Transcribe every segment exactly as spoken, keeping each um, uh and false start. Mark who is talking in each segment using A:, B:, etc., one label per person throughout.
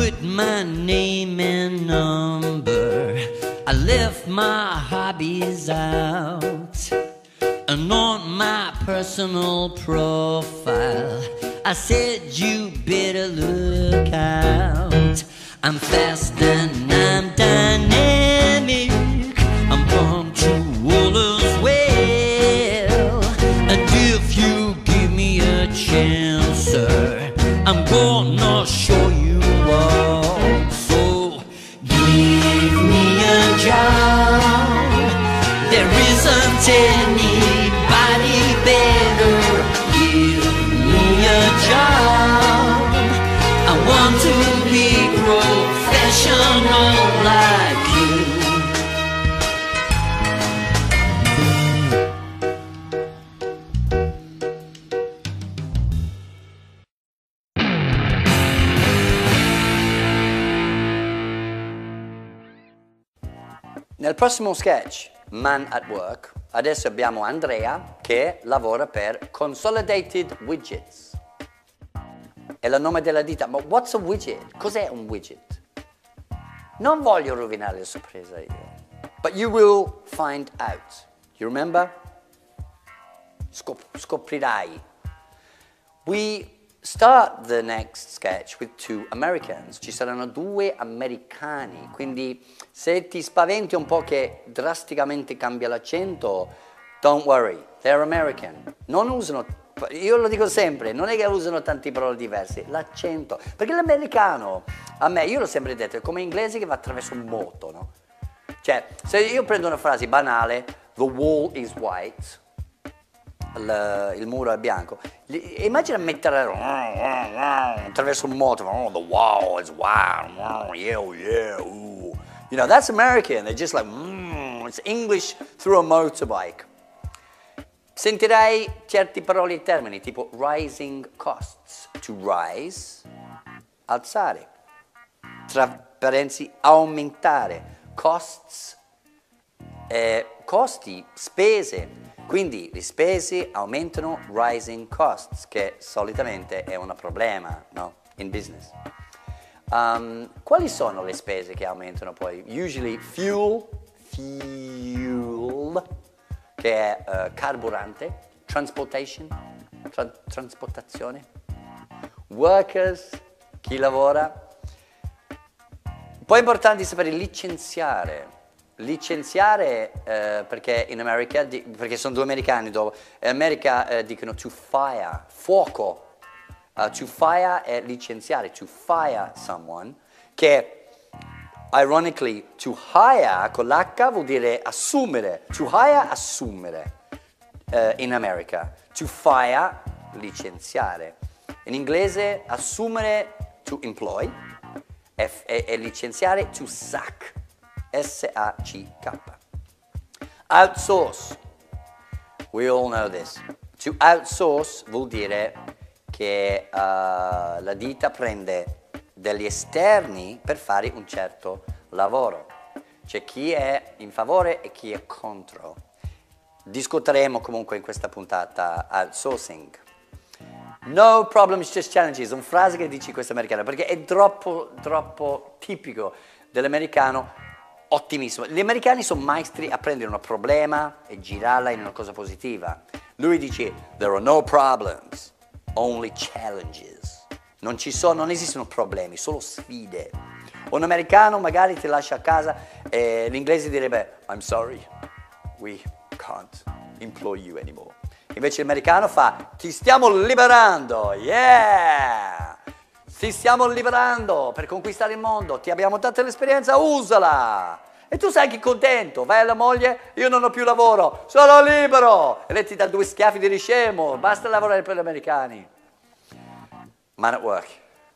A: put my name and number. I left my hobbies out. And on my personal profile, I said you better look out. I'm fast and I'm dynamic. I'm punctual as well. And if you give me a chance, sir, I'm gonna show you all. So give me a job. There isn't anybody better. Give me a job. I want to be professional like you.
B: Nel prossimo sketch, Man at Work, adesso abbiamo Andrea che lavora per Consolidated Widgets. È il nome della ditta, ma what's a widget? Cos'è un widget? Non voglio rovinare la sorpresa io. But you will find out. You remember? Scop scoprirai. We start the next sketch with two Americans. Ci saranno due americani, quindi se ti spaventi un po' che drasticamente cambia l'accento, don't worry, they're American. Non usano, io lo dico sempre, non è che usano tanti parole diverse, l'accento. Perché l'americano, a me, io l'ho sempre detto, è come inglese che va attraverso un moto, no? Cioè, se io prendo una frase banale, the wall is white, il, il muro è bianco, immagina mettere attraverso un moto, oh, the wall is white, oh, yeah, yeah, ooh. You know, that's American, they're just like, mm, it's English through a motorbike. Sentirai certi parole e termini, tipo rising costs, to rise, alzare, tra parentesi, aumentare, costs, eh, costi, spese, quindi le spese aumentano, rising costs, che solitamente è un problema, no? In business. Um, quali sono le spese che aumentano poi? Usually fuel, fuel, che è uh, carburante, transportation, tra trasportazione, workers, chi lavora. Poi è importante sapere licenziare. Licenziare eh, perché in America, di, perché sono due americani dopo, in America eh, dicono to fire, fuoco. Uh, to fire è licenziare, to fire someone, che ironically to hire con l'H vuol dire assumere, to hire assumere uh, in America, to fire licenziare. In inglese assumere to employ e, e, e licenziare to sack, S A C K. Outsource, we all know this. To outsource vuol dire che uh, la ditta prende degli esterni per fare un certo lavoro. C'è chi è in favore e chi è contro. Discuteremo comunque in questa puntata outsourcing. No problems, just challenges, una frase che dice questo americano, perché è troppo, troppo tipico dell'americano ottimissimo. Gli americani sono maestri a prendere un problema e girarla in una cosa positiva. Lui dice, there are no problems. Only challenges. Non ci sono, non esistono problemi, solo sfide. Un americano magari ti lascia a casa e l'inglese direbbe I'm sorry, we can't employ you anymore. Invece l'americano fa ti stiamo liberando, yeah! Ti stiamo liberando per conquistare il mondo, ti abbiamo dato l'esperienza, usala! E tu sai che contento, vai alla moglie, io non ho più lavoro, sono libero! E lei ti dà due schiaffi di scemo, basta lavorare per gli americani. Man at Work.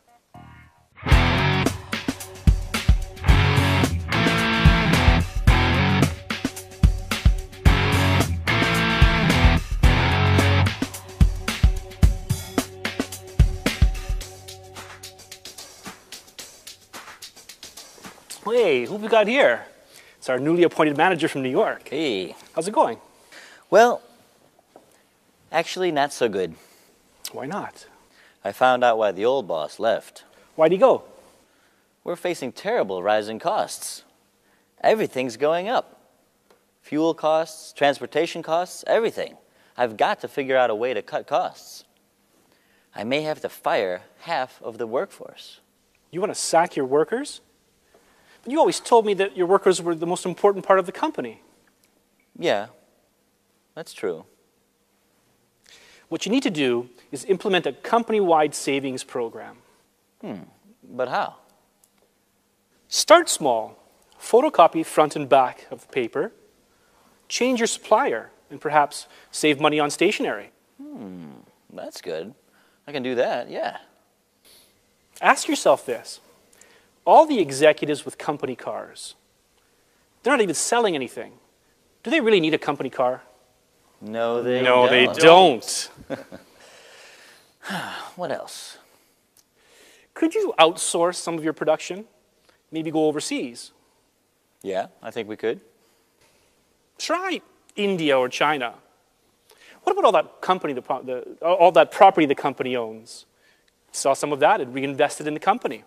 C: Hey, who have we got here? It's our newly appointed manager from New York.
D: Hey.
C: How's it going?
D: Well, actually not so good.
C: Why not?
D: I found out why the old boss left.
C: Why'd he go?
D: We're facing terrible rising costs. Everything's going up. Fuel costs, transportation costs, everything. I've got to figure out a way to cut costs. I may have to fire half of the workforce.
C: You want to sack your workers? But you always told me that your workers were the most important part of the company.
D: Yeah, that's true.
C: What you need to do is implement a company-wide savings program.
D: Hmm, but how?
C: Start small. Photocopy front and back of the paper. Change your supplier and perhaps save money on stationery.
D: Hmm, that's good. I can do that, yeah.
C: Ask yourself this. All the executives with company cars, they're not even selling anything. Do they really need a company car?
D: No, they
C: no,
D: don't.
C: they don't.
D: What else?
C: Could you outsource some of your production? Maybe go overseas?
D: Yeah, I think we could.
C: Try India or China. What about all that company, the, the, all that property the company owns? Sell some of that and reinvest it in the company.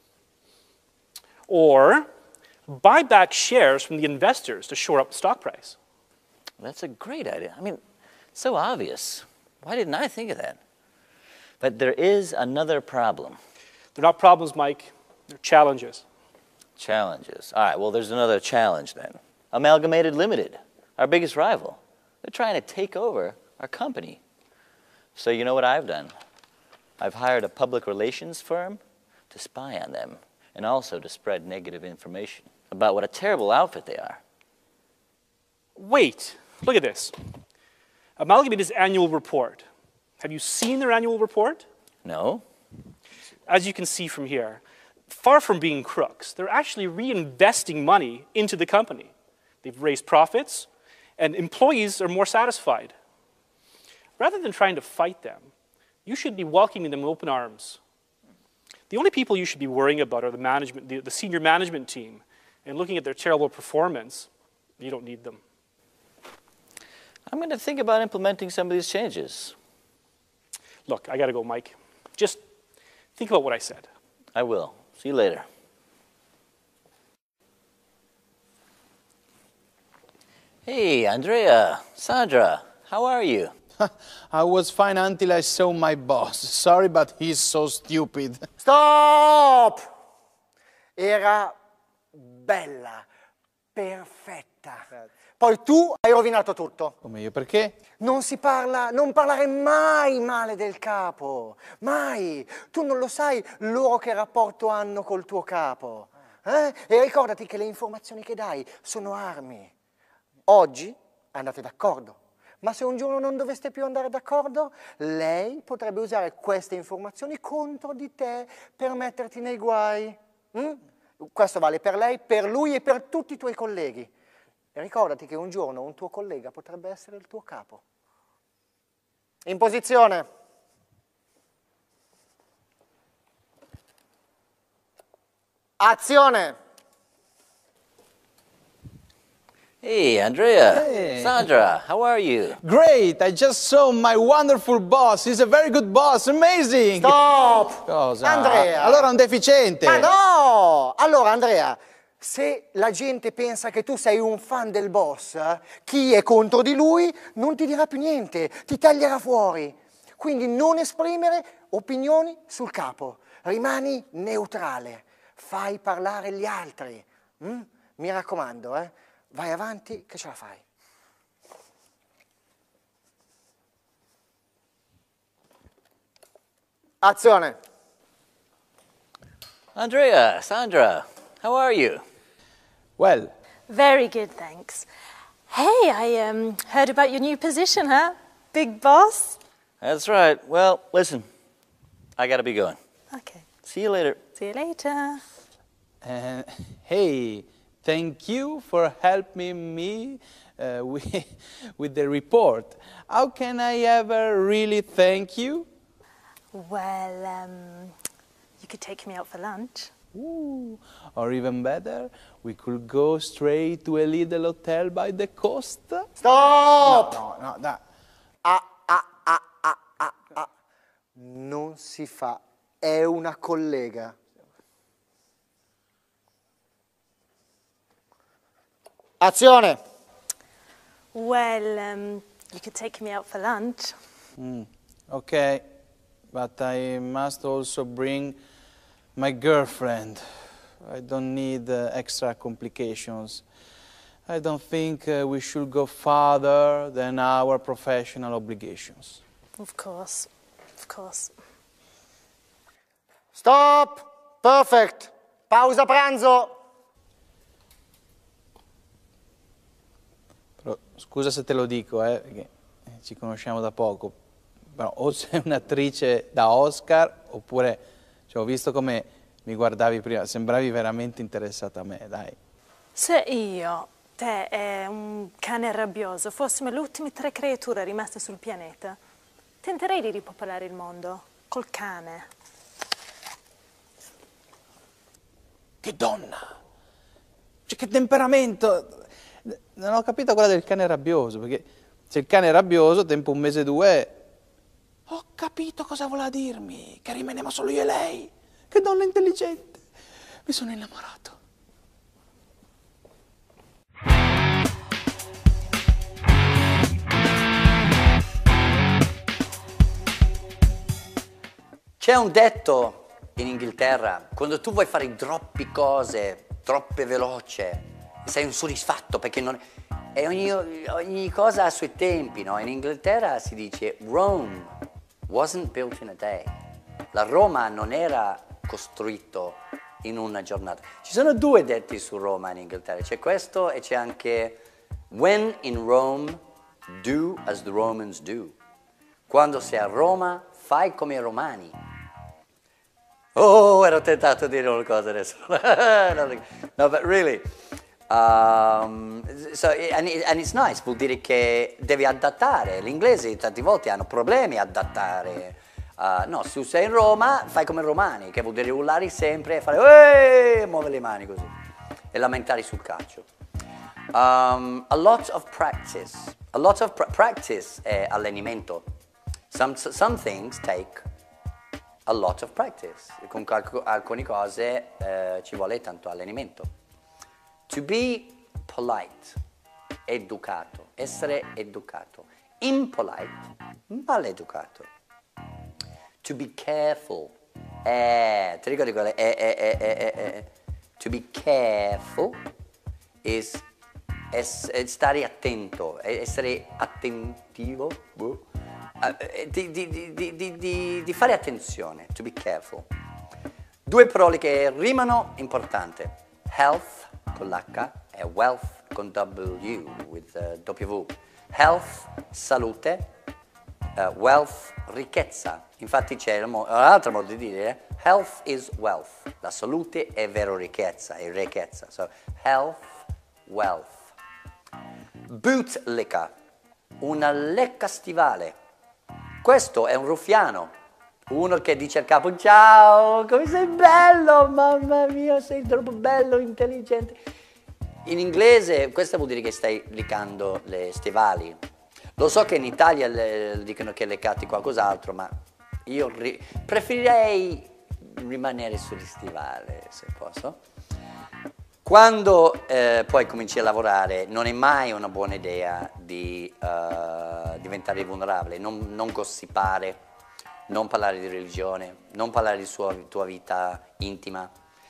C: Or buy back shares from the investors to shore up the stock price.
D: That's a great idea. I mean, it's so obvious. Why didn't I think of that? But there is another problem.
C: They're not problems, Mike. They're challenges.
D: Challenges. All right, well, there's another challenge then. Amalgamated Limited, our biggest rival. They're trying to take over our company. So you know what I've done? I've hired a public relations firm to spy on them and also to spread negative information about what a terrible outfit they are.
C: Wait, look at this. Amalgamated's annual report. Have you seen their annual report?
D: No.
C: As you can see from here, far from being crooks, they're actually reinvesting money into the company. They've raised profits, and employees are more satisfied. Rather than trying to fight them, you should be welcoming them with open arms. The only people you should be worrying about are the management, the, the senior management team, and looking at their terrible performance. You don't need them.
D: I'm going to think about implementing some of these changes.
C: Look, I got to go, Mike. Just think about what I said.
D: I will. See you later. Hey, Andrea, Sandra, how are you?
E: I was fine until I saw my boss. Sorry, but he's so stupid.
F: Stop! Era bella, perfetta. Poi tu hai rovinato tutto.
E: Come io, perché?
F: Non si parla, non parlare mai male del capo. Mai. Tu non lo sai loro che rapporto hanno col tuo capo. Eh? E ricordati che le informazioni che dai sono armi. Oggi andate d'accordo. Ma se un giorno non doveste più andare d'accordo, lei potrebbe usare queste informazioni contro di te per metterti nei guai. Mm? Questo vale per lei, per lui e per tutti i tuoi colleghi. E ricordati che un giorno un tuo collega potrebbe essere il tuo capo. In posizione. Azione.
D: Hey, Andrea,
E: Hey.
D: Sandra, how are you?
E: Great, I just saw my wonderful boss. He's a very good boss, amazing.
F: Stop!
E: Cosa?
F: Andrea!
E: Allora è un deficiente.
F: Ma no! Allora, Andrea, se la gente pensa che tu sei un fan del boss, eh, chi è contro di lui non ti dirà più niente, ti taglierà fuori. Quindi non esprimere opinioni sul capo, rimani neutrale, fai parlare gli altri. Mm? Mi raccomando, eh? Vai avanti che ce la fai. Azione!
D: Andrea, Sandra, how are you?
E: Well,
G: Very good, thanks. Hey, I um, heard about your new position, huh? Big boss?
D: That's right. Well, listen, I gotta be going.
G: Okay.
D: See you later.
G: See you later.
E: uh, hey, thank you for helping me uh, with, with the report. How can I ever really thank you?
G: Well, um, you could take me out for lunch.
E: Ooh, or even better, we could go straight to a little hotel by the coast.
F: Stop!
E: No, no, no.
F: Ah, ah, ah, ah, ah, ah. Non si fa, è una collega. Azione!
G: Well, um, you could take me out for lunch.
E: Mm, okay, but I must also bring my girlfriend. I don't need uh, extra complications. I don't think uh, we should go farther than our professional obligations.
G: Of course, of course.
F: Stop! Perfect! Pausa pranzo!
E: Però, scusa se te lo dico, eh, perché ci conosciamo da poco, però o sei un'attrice da Oscar, oppure cioè, ho visto come mi guardavi prima, sembravi veramente interessata a me, dai.
G: Se io, te e un cane rabbioso fossimo le ultime tre creature rimaste sul pianeta, tenterei di ripopolare il mondo col cane.
E: Che donna! Cioè, che temperamento! Non ho capito quella del cane rabbioso, perché se il cane è rabbioso, tempo un mese o due, ho capito cosa voleva dirmi, che rimaniamo solo io e lei. Che donna intelligente! Mi sono innamorato.
B: C'è un detto in Inghilterra, quando tu vuoi fare troppe cose, troppe veloce, sei insoddisfatto perché non... E ogni, ogni cosa ha i suoi tempi, no? In Inghilterra si dice Rome wasn't built in a day. La Roma non era costruito in una giornata. Ci sono due detti su Roma in Inghilterra, c'è questo e c'è anche When in Rome, do as the Romans do. Quando sei a Roma, fai come i romani. Oh, ero tentato a dire una cosa adesso. No, but really. Um, so, and, it, and it's nice, vuol dire che devi adattare. Gli inglesi tante volte hanno problemi a adattare. Uh, no, se tu sei in Roma, fai come i romani, che vuol dire urlare sempre e fare e muovere le mani così e lamentare sul calcio. Um, a lot of practice. A lot of pra practice è allenamento. Some, some things take a lot of practice. Con alcune cose eh, ci vuole tanto allenamento. To be polite, educato, essere educato. Impolite, maleducato. To be careful, eh, ti ricordi quelle? Eh, eh, eh, eh, eh. To be careful is es, stare attento, essere attentivo, boh. Di, di, di, di, di, di fare attenzione, to be careful. Due parole che rimano importanti. Health con l'H e wealth con W, with uh, W. Health, salute, uh, wealth, ricchezza. Infatti c'è un, un altro modo di dire, health is wealth. La salute è vero ricchezza, è ricchezza. So, health, wealth. Bootlicker, una lecca stivale. Questo è un ruffiano, uno che dice al capo, ciao, come sei bello, mamma mia, sei troppo bello, intelligente. In inglese questo vuol dire che stai leccando le stivali. Lo so che in Italia le, dicono che leccati qualcos'altro, ma io ri preferirei rimanere sugli stivali, se posso. Quando eh, poi cominci a lavorare non è mai una buona idea di uh, diventare vulnerabile, non, non gossipare, non parlare di religione, non parlare di sua, tua vita intima,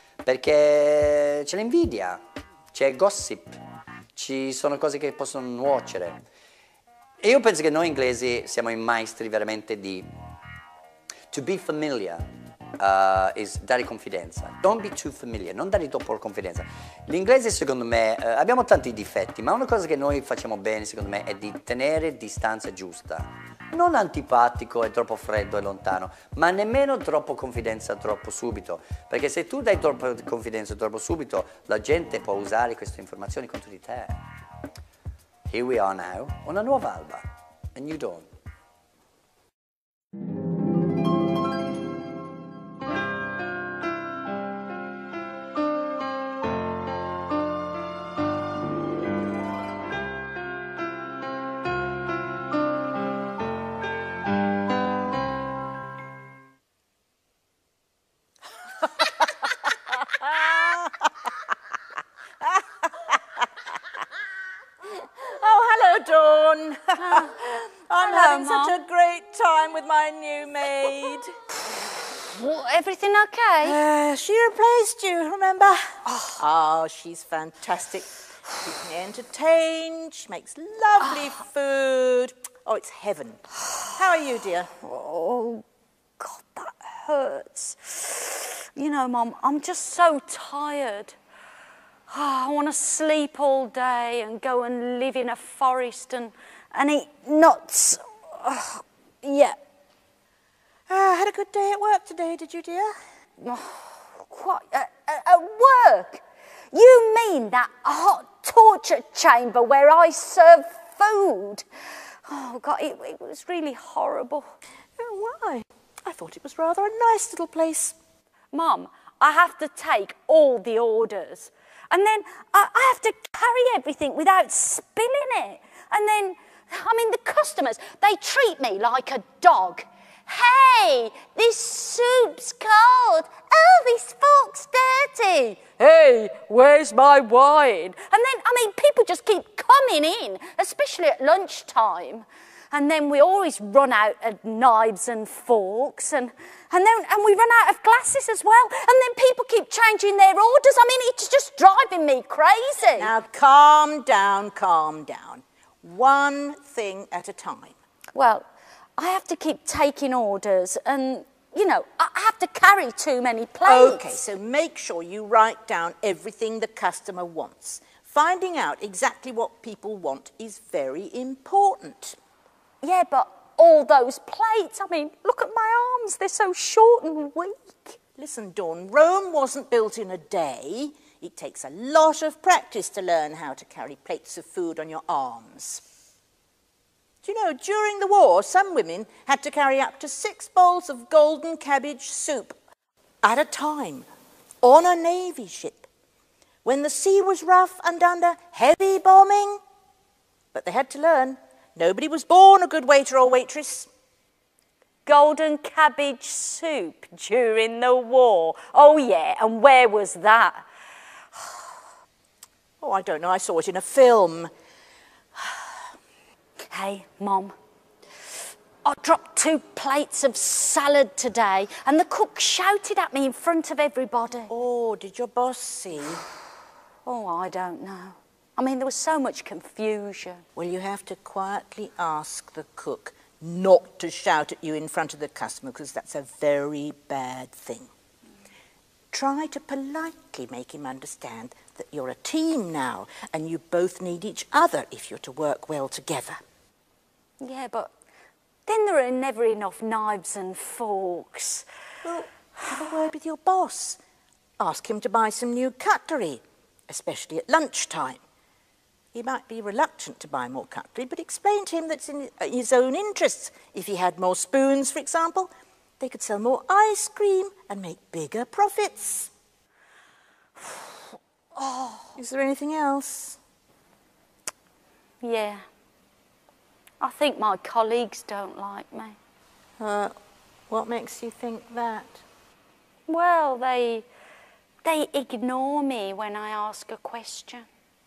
B: perché c'è l'invidia, c'è gossip, ci sono cose che possono nuocere. E io penso che noi inglesi siamo i maestri veramente di to be familiar. Uh, is dare confidenza. Don't be too familiar, non dare troppo confidenza. L'inglese secondo me, uh, abbiamo tanti difetti, ma una cosa che noi facciamo bene secondo me è di tenere distanza giusta. Non antipatico e troppo freddo e lontano, ma nemmeno troppo confidenza troppo subito. Perché se tu dai troppo confidenza troppo subito, la gente può usare queste informazioni contro di te. Here we are now, una nuova alba, a new dawn.
H: Hello, Dawn. I'm
I: Hello,
H: having
I: Mum.
H: such a great time with my new maid.
I: Well, everything okay?
H: Uh, she replaced you, remember? Oh. oh, she's fantastic. Keeps me entertained. She makes lovely food. Oh, it's heaven. How are you, dear?
I: Oh, God, that hurts. You know, Mum, I'm just so tired. Oh, I want to sleep all day and go and live in a forest and, and eat nuts. Oh, yeah.
H: Uh, had a good day at work today, did you, dear?
I: Oh, what? At, at work? You mean that hot torture chamber where I serve food? Oh, God, it, it was really horrible.
H: Oh, why? I thought it was rather a nice little place.
I: Mum, I have to take all the orders. And then I, I have to carry everything without spilling it. And then, I mean, the customers, they treat me like a dog. Hey, this soup's cold. Oh, this fork's dirty. Hey, where's my wine? And then, I mean, people just keep coming in, especially at lunchtime. And then we always run out of knives and forks, and, and then and we run out of glasses as well. And then people keep changing their orders. I mean, it's just driving me crazy.
H: Now, calm down, calm down. One thing at a time.
I: Well, I have to keep taking orders, and, you know, I have to carry too many plates.
H: OK, so make sure you write down everything the customer wants. Finding out exactly what people want is very important.
I: Yeah, but all those plates, I mean, look at my arms, they're so short and weak.
H: Listen, Dawn, Rome wasn't built in a day. It takes a lot of practice to learn how to carry plates of food on your arms. Do you know, during the war, some women had to carry up to six bowls of golden cabbage soup at a time on a Navy ship when the sea was rough and under heavy bombing. But they had to learn. Nobody was born a good waiter or waitress.
I: Golden cabbage soup during the war. Oh, yeah, and where was that?
H: Oh, I don't know, I saw it in a film.
I: Hey, Mum, I dropped two plates of salad today and the cook shouted at me in front of everybody.
H: Oh, did your boss see?
I: Oh, I don't know. I mean, there was so much confusion.
H: Well, you have to quietly ask the cook not to shout at you in front of the customer, because that's a very bad thing. Try to politely make him understand that you're a team now and you both need each other if you're to work well together.
I: Yeah, but then there are never enough knives and forks.
H: Well, have a word with your boss. Ask him to buy some new cutlery, especially at lunchtime. He might be reluctant to buy more cutlery, but explain to him that it's in his own interests. If he had more spoons, for example, they could sell more ice cream and make bigger profits. Oh. Is there anything else?
I: Yeah. I think my colleagues don't like me.
H: Uh, what makes you think that?
I: Well, they, they ignore me when I ask a question.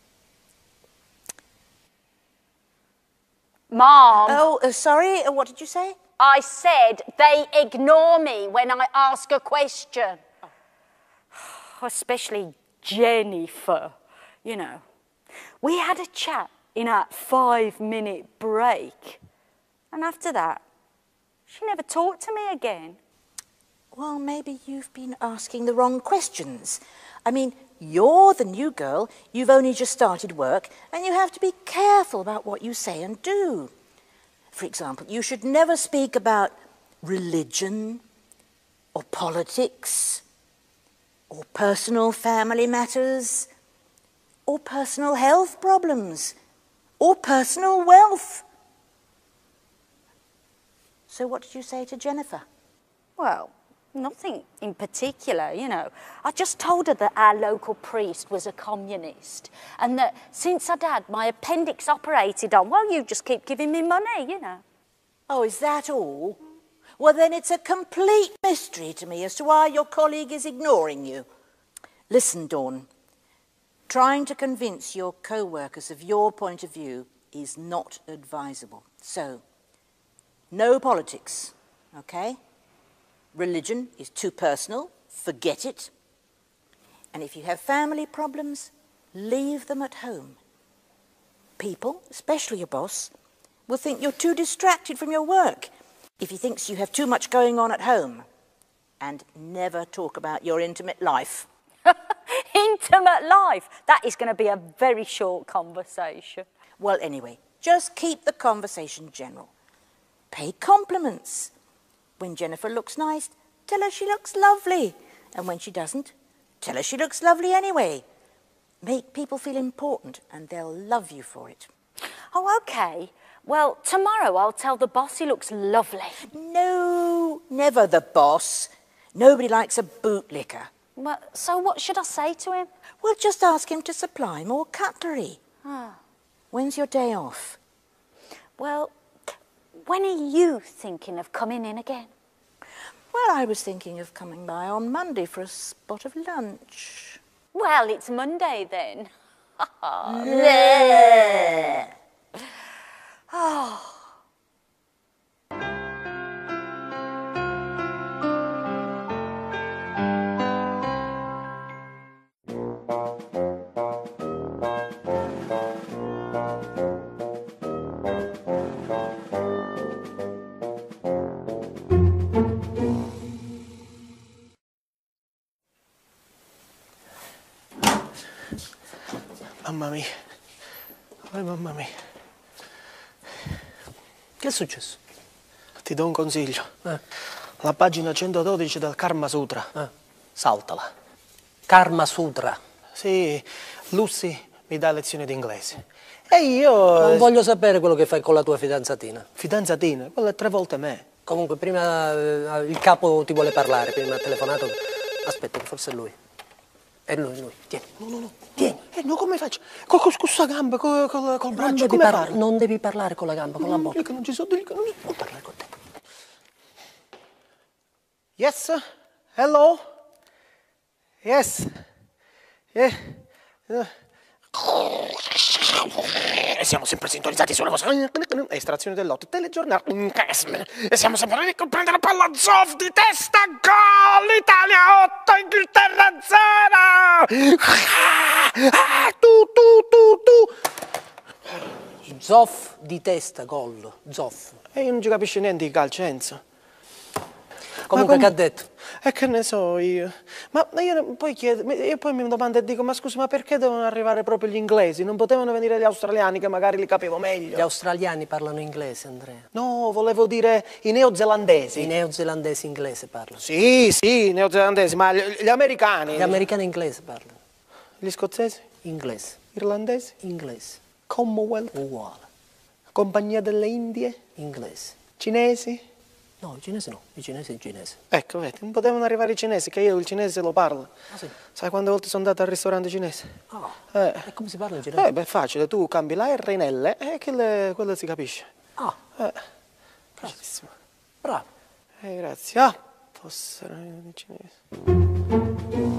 I: Mom.
H: Oh, uh, sorry, uh, what did you say?
I: I said they ignore me when I ask a question. Oh. Especially Jennifer, you know. We had a chat in our five-minute break. And after that, she never talked to me again.
H: Well, maybe you've been asking the wrong questions. I mean, you're the new girl, you've only just started work, and you have to be careful about what you say and do. For example, you should never speak about religion, or politics, or personal family matters, or personal health problems, or personal wealth. So what did you say to Jennifer?
I: Well, nothing in particular, you know. I just told her that our local priest was a communist and that since I'd had my appendix operated on, well, you just keep giving me money, you know.
H: Oh, is that all? Well, then it's a complete mystery to me as to why your colleague is ignoring you. Listen, Dawn, trying to convince your co-workers of your point of view is not advisable. So, no politics, okay? Religion is too personal, forget it. And if you have family problems, leave them at home. People, especially your boss, will think you're too distracted from your work if he thinks you have too much going on at home. And never talk about your intimate life.
I: Intimate life? That is going to be a very short conversation.
H: Well, anyway, just keep the conversation general. Pay compliments. When Jennifer looks nice, tell her she looks lovely. And when she doesn't, tell her she looks lovely anyway. Make people feel important and they'll love you for it.
I: Oh, OK. Well, tomorrow I'll tell the boss he looks lovely.
H: No, never the boss. Nobody likes a bootlicker.
I: Well, so what should I say to him?
H: Well, just ask him to supply more cutlery.
I: Ah.
H: When's your day off?
I: Well, when are you thinking of coming in again?
H: Well, I was thinking of coming by on Monday for a spot of lunch.
I: Well, it's Monday then.
H: Yeah.
I: Oh.
F: Mamma mia. Oh, mamma mia.
J: Che è successo?
F: Ti do un consiglio.
J: Eh.
F: La pagina centododici del Karma Sutra.
J: Eh. Saltala. Karma Sutra.
F: Sì, Lucy mi dà lezioni di inglese. E io...
J: Non voglio sapere quello che fai con la tua fidanzatina.
F: Fidanzatina? Quella è tre volte me.
J: Comunque, prima eh, il capo ti vuole parlare, prima ha telefonato. Aspetta, che forse è lui. È lui, lui. Tieni.
F: No, no, no.
J: Tieni.
F: Eh, no, come faccio? Con, con questa gamba, col, col, col braccio,
J: Non devi,
F: come
J: par-
F: parlo?
J: non devi parlare con la gamba, con
F: no,
J: la bocca.
F: Che non ci so, dico, non ci so.
J: Non parlare con te.
F: Yes? Hello? Yes? Yeah. Uh. E siamo sempre sintonizzati sulla vostra estrazione del lotto, telegiornale, e siamo sempre lì a prendere la palla Zoff di testa, gol, Italia otto, Inghilterra zero, tu, tu, tu, tu.
J: Zoff di testa, gol, Zoff.
F: E io non ci capisco niente di calcio, Enzo.
J: Comunque,
F: com-
J: che ha detto?
F: E che ne so io? Ma io poi chiedo, io poi mi domando e dico, ma scusi, ma perché devono arrivare proprio gli inglesi? Non potevano venire gli australiani che magari li capivo meglio?
J: Gli australiani parlano inglese, Andrea.
F: No, volevo dire i neozelandesi.
J: I neozelandesi inglese parlano.
F: Sì, sì, i neozelandesi, ma gli, gli americani?
J: Gli americani inglese parlano.
F: Gli scozzesi?
J: Inglese.
F: Irlandesi?
J: Inglese.
F: Commonwealth?
J: Uguale.
F: Compagnia delle Indie?
J: Inglese.
F: Cinesi?
J: No, i cinesi no, i cinesi è il cinese.
F: Ecco, vedi, non potevano arrivare i cinesi, che io il cinese lo parlo.
J: Ah, sì?
F: Sai quante volte sono andato al ristorante cinese?
J: Ah,
F: Eh.
J: e come si parla in cinese?
F: Eh, beh, è facile, tu cambi la R in L e quelle, quello si capisce.
J: Ah,
F: Eh, facilissimo.
J: bravo.
F: Eh, grazie. Ah, fossero i cinesi.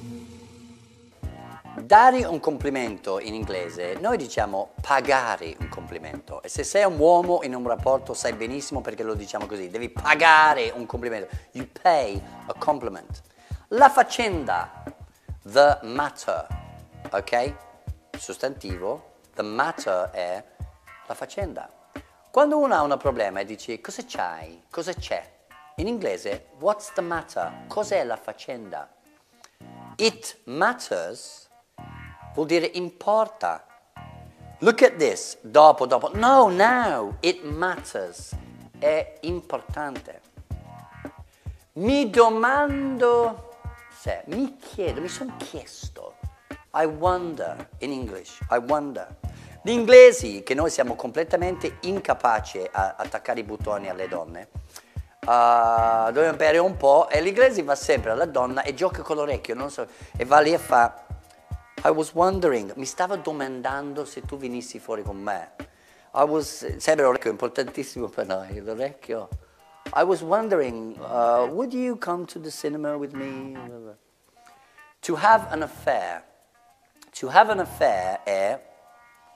B: Dare un complimento in inglese, noi diciamo pagare un complimento. E se sei un uomo in un rapporto sai benissimo perché lo diciamo così, devi pagare un complimento. You pay a compliment. La faccenda, the matter, ok? Sostantivo, the matter è la faccenda. Quando uno ha un problema e dici cosa c'hai, cosa c'è? In inglese, what's the matter? Cos'è la faccenda? It matters vuol dire importa. Look at this, dopo, dopo. No, now, it matters. È importante. Mi domando se, mi chiedo, mi sono chiesto. I wonder, in English, I wonder. Gli inglesi, che noi siamo completamente incapaci a attaccare i bottoni alle donne, uh, dobbiamo imparare un po', e l'inglese va sempre alla donna e gioca con l'orecchio, non so, e va lì e fa... I was wondering, mi stavo domandando se tu venissi fuori con me. I was, sempre l'orecchio è importantissimo per noi, l'orecchio. I was wondering, uh, would you come to the cinema with me? To have an affair. To have an affair è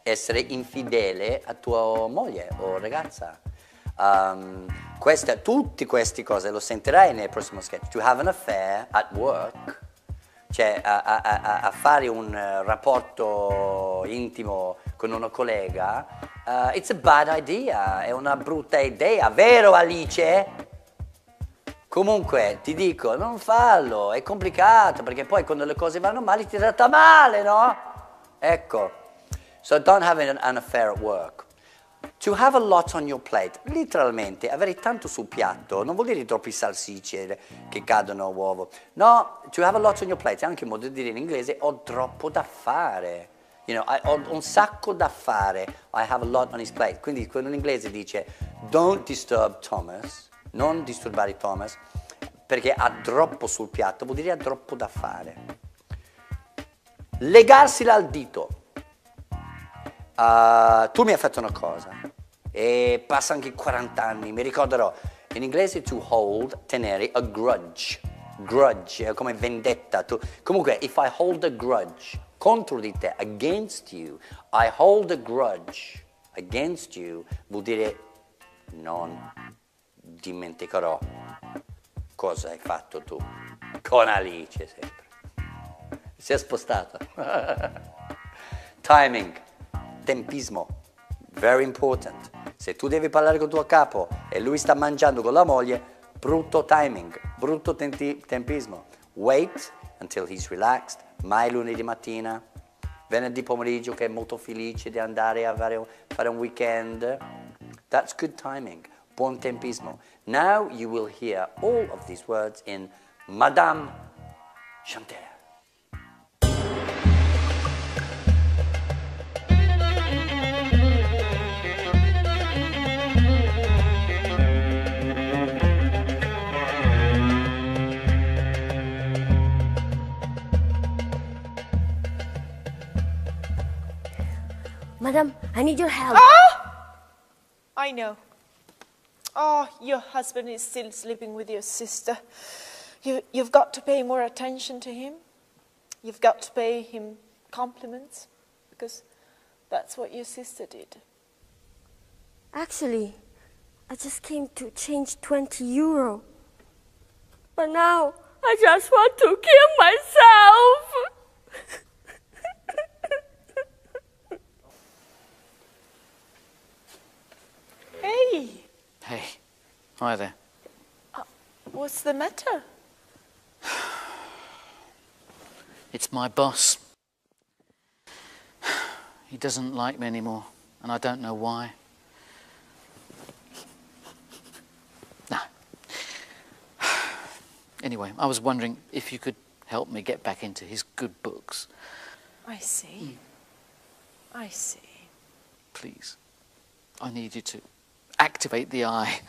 B: essere infidele a tua moglie o ragazza. Um, questa, tutte queste cose lo sentirai nel prossimo sketch. To have an affair at work, cioè a, a, a, a fare un uh, rapporto intimo con una collega, uh, it's a bad idea, è una brutta idea, vero Alice? Comunque ti dico, non farlo, è complicato perché poi quando le cose vanno male ti tratta male, no? Ecco, so don't have an, an affair at work. To have a lot on your plate, letteralmente avere tanto sul piatto non vuol dire troppi salsicce che cadono uovo. No, to have a lot on your plate è anche un modo di dire in inglese ho troppo da fare. You know, I, ho un sacco da fare. I have a lot on his plate. Quindi quando in inglese dice don't disturb Thomas, non disturbare Thomas, perché ha troppo sul piatto, vuol dire ha troppo da fare. Legarsela al dito. Uh, tu mi hai fatto una cosa e passa anche quaranta anni, mi ricorderò. In inglese to hold, tenere, a grudge. Grudge, è come vendetta. Tu, comunque, if I hold a grudge contro di te, against you, I hold a grudge against you, vuol dire non dimenticherò cosa hai fatto tu con Alice sempre. Si è spostato. Timing, tempismo, very important. Se tu devi parlare con tuo capo e lui sta mangiando con la moglie, brutto timing, brutto tempi- tempismo. Wait until he's relaxed, mai lunedì mattina, venerdì pomeriggio che è molto felice di andare a fare un, fare un weekend. That's good timing, buon tempismo. Now you will hear all of these words in Madame Chanter.
K: Madam, I need your help.
L: Ah! I know. Oh, your husband is still sleeping with your sister. You, you've got to pay more attention to him. You've got to pay him compliments, because that's what your sister did.
K: Actually, I just came to change twenty euro. But now, I just want to kill myself.
L: Hey.
E: Hey, hi there.
L: Uh, what's the matter?
E: It's my boss. He doesn't like me anymore, and I don't know why. No. Anyway, I was wondering if you could help me get back into his good books.
L: I see. Mm. I see.
E: Please, I need you to activate the eye.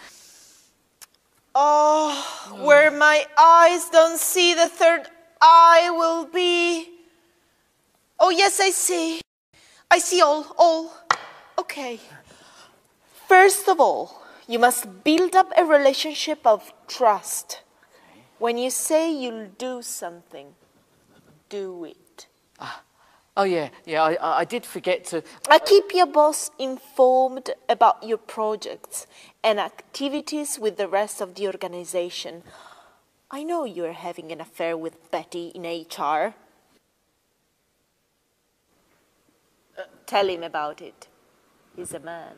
L: Oh, oh, where my eyes don't see, the third eye will be. Oh, yes, I see. I see all, all. Okay. First of all, you must build up a relationship of trust. Okay. When you say you'll do something, do it.
E: Ah. Oh, yeah, yeah, I, I did forget to...
L: I keep your boss informed about your projects and activities with the rest of the organization. I know you're having an affair with Betty in H R. Uh, tell him about it. He's a man.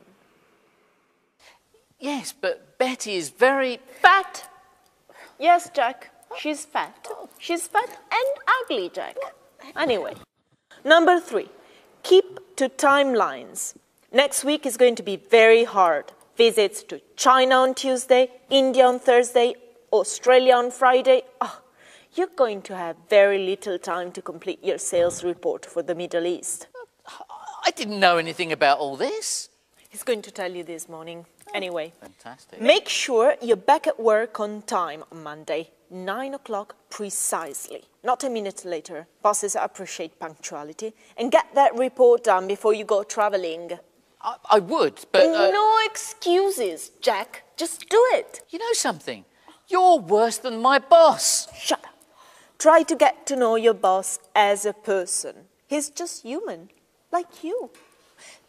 E: Yes, but Betty is very...
L: Fat. Yes, Jack. She's fat. She's fat and ugly, Jack. Anyway. Number three, keep to timelines. Next week is going to be very hard. Visits to China on Tuesday, India on Thursday, Australia on Friday. Oh, you're going to have very little time to complete your sales report for the Middle East.
E: I didn't know anything about all this.
L: He's going to tell you this morning. Anyway,
E: fantastic.
L: Make sure you're back at work on time on Monday. Nine o'clock precisely, not a minute later. Bosses appreciate punctuality. And get that report done before you go traveling.
E: I, I would, but... Uh...
L: No excuses, Jack. Just do it.
E: You know something? You're worse than my boss.
L: Shut up. Try to get to know your boss as a person. He's just human, like you.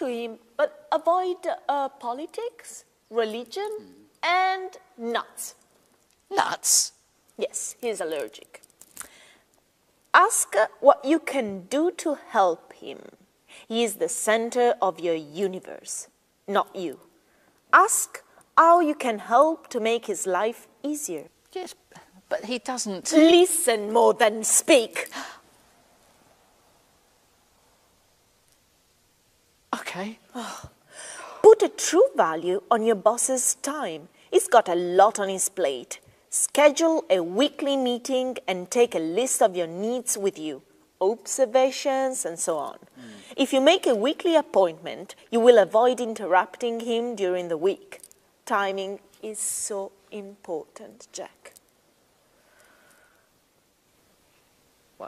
L: to him, but avoid uh, politics, religion, and nuts.
M: Nuts?
L: Yes, he's allergic. Ask what you can do to help him. He is the center of your universe, not you. Ask how you can help to make his life easier.
M: Yes, but he doesn't...
L: Listen more than speak.
M: Okay.
L: Oh. Put a true value on your boss's time. He's got a lot on his plate. Schedule a weekly meeting and take a list of your needs with you, observations and so on. Mm. If you make a weekly appointment, you will avoid interrupting him during the week. Timing is so important, Jack.
M: What?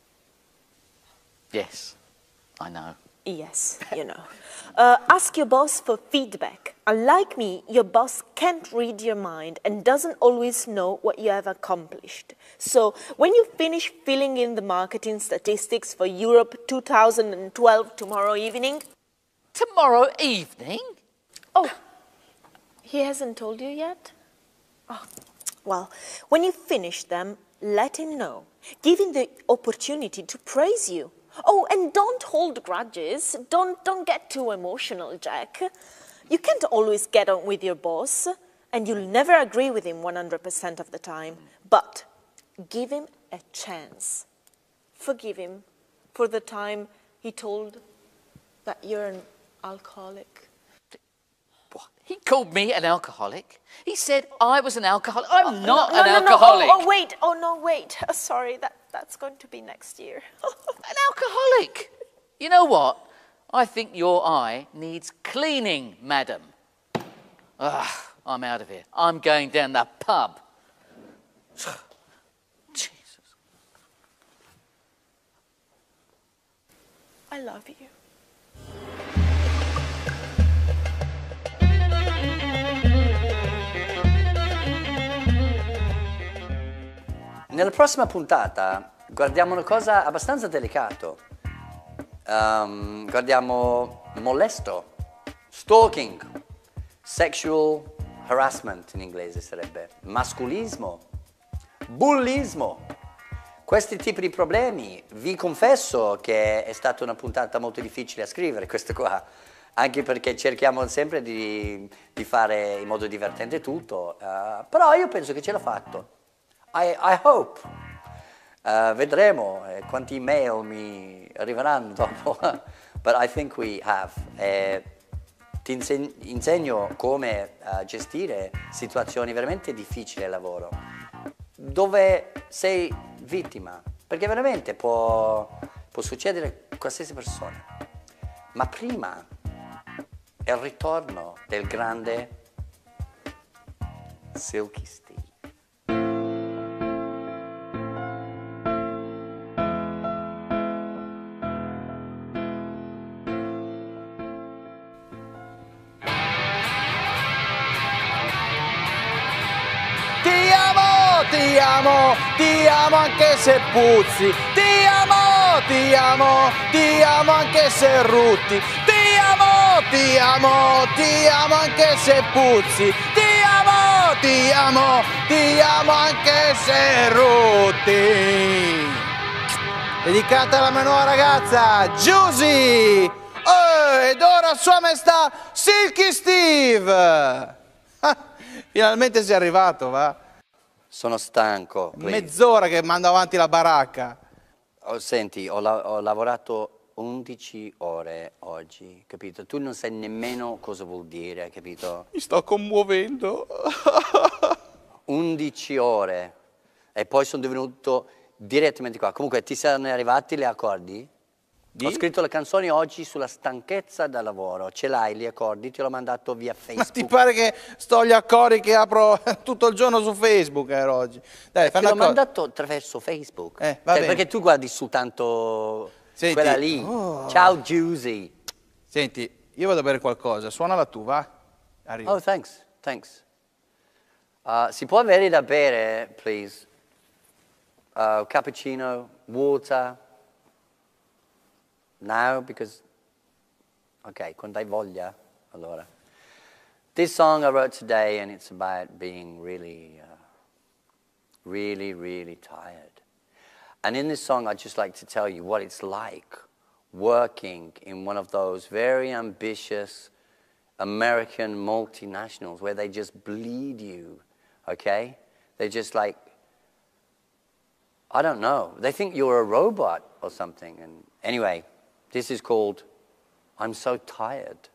M: Yes, I know.
L: Yes, you know. Uh, ask your boss for feedback. Unlike me, your boss can't read your mind and doesn't always know what you have accomplished. So, when you finish filling in the marketing statistics for Europe two thousand twelve tomorrow evening...
M: Tomorrow evening?
L: Oh, he hasn't told you yet? Oh, well, when you finish them, let him know. Give him the opportunity to praise you. Oh, and don't hold grudges. Don't, don't get too emotional, Jack. You can't always get on with your boss, and you'll never agree with him one hundred percent of the time. But give him a chance. Forgive him for the time he told that you're an alcoholic.
M: What? He called me an alcoholic? He said I was an alcoholic. I'm
L: oh,
M: not
L: no,
M: an
L: no,
M: alcoholic.
L: No. Oh, oh, wait. Oh, no, wait. Oh, sorry, that, that's going to be next year.
M: An alcoholic? You know what? I think your eye needs cleaning, madam. Ugh, I'm out of here. I'm going down the pub. Jesus.
L: I love you.
B: Nella prossima puntata guardiamo una cosa abbastanza delicato. Um, guardiamo molesto, stalking, sexual harassment in inglese sarebbe, masculismo, bullismo. Questi tipi di problemi, vi confesso che è stata una puntata molto difficile a scrivere, questa qua, anche perché cerchiamo sempre di, di fare in modo divertente tutto, uh, però io penso che ce l'ho fatto. I, I hope. Uh, vedremo eh, quanti email mi arriveranno dopo, but I think we have. Eh, ti inseg- insegno come uh, gestire situazioni veramente difficili al lavoro, dove sei vittima, perché veramente può, può succedere a qualsiasi persona. Ma prima è il ritorno del grande Silky Steve.
E: Ti amo, ti amo anche se puzzi, ti amo, ti amo, ti amo anche se rutti, ti amo, ti amo, ti amo anche se puzzi, ti amo, ti amo, ti amo anche se rutti. Dedicata alla mia nuova ragazza, Giusy, oh, ed ora sua maestà Silky Steve. Ah, finalmente sei arrivato, va?
B: Sono stanco. Please.
E: Mezz'ora che mando avanti la baracca.
B: Oh, senti, ho, la- ho lavorato undici ore oggi, capito? Tu non sai nemmeno cosa vuol dire, capito?
E: Mi sto commuovendo.
B: undici ore. E poi sono venuto direttamente qua. Comunque, ti saranno arrivati gli accordi? Di? Ho scritto le canzoni oggi sulla stanchezza da lavoro. Ce l'hai gli accordi? Ti l'ho mandato via Facebook.
E: Ma ti pare che sto agli accordi che apro tutto il giorno su Facebook eh, oggi? Dai,
B: Te l'ho mandato attraverso Facebook.
E: Eh, va
B: Cioè,
E: bene.
B: perché tu guardi soltanto
E: Senti,
B: quella lì.
E: oh.
B: Ciao Giusy.
E: Senti, io vado a bere qualcosa. Suonala tu, va? Arrivo.
B: Oh, thanks, thanks. Uh, si può avere da bere, please? Uh, cappuccino, water. Now, because Ok, quando hai voglia, allora. This song I wrote today, and it's about being really, uh, really, really tired. And in this song, I'd just like to tell you what it's like working in one of those very ambitious American multinationals where they just bleed you, okay? They just like, I don't know, they think you're a robot or something. And anyway, this is called I'm So Tired.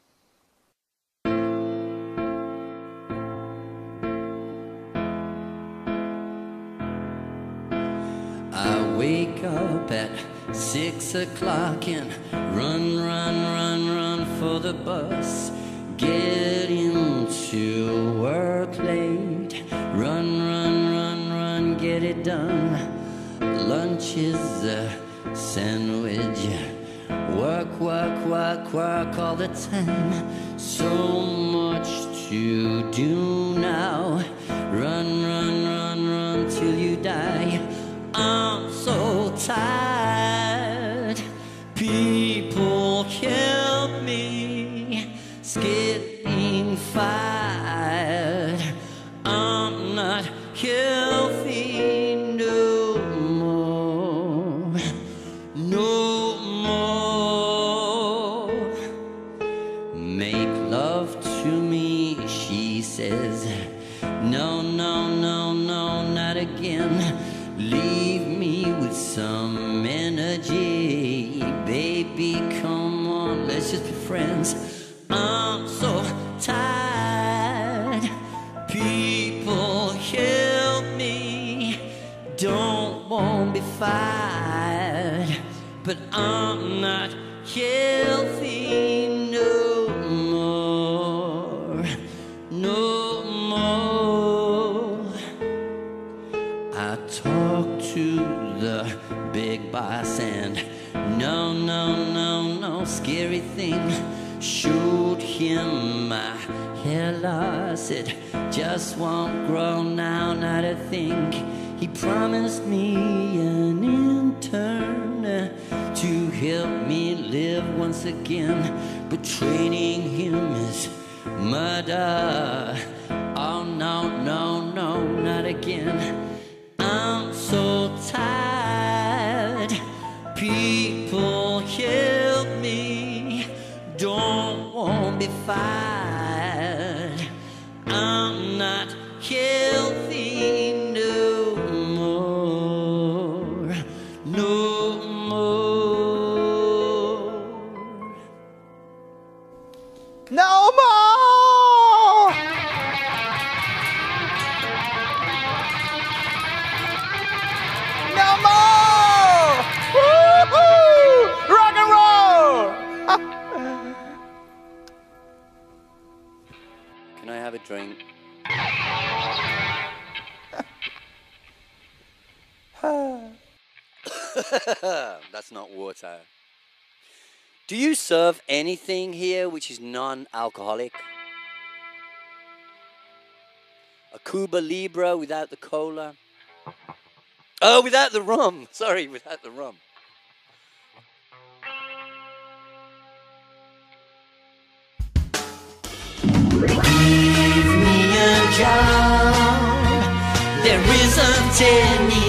A: I wake up at six o'clock and run, run, run, run for the bus. Get into work late. Run, run, run, run, get it done. Lunch is a sandwich. Work, work, work, work all the time. So much to do now. Run, run, run, run till you die. I'm so tired. People help me. Getting fired. I'm not healthy no more. No more. Make love to me, she says. No, no, no, no, not again. Leave me with some energy. Baby, come on, let's just be friends. I'm so tired. People help me. Don't want to be fired. But I'm not healthy no more. No more. I talk to the big boss and no, no, no, no scary thing. Showed him my hair loss, it just won't grow now, not a thing. He promised me an intern to help me live once again, but training him is murder. Oh no, no, no, not again. I'm so tired. People help me. Don't want to be fired. I'm not healthy no more. No more.
E: No more! No more! Woo-hoo! Rock and roll!
B: Can I have a drink? That's not water. Do you serve anything here which is non-alcoholic? A Cuba Libre without the cola? Oh, without the rum. Sorry, without the rum.
A: Give me a job. There isn't any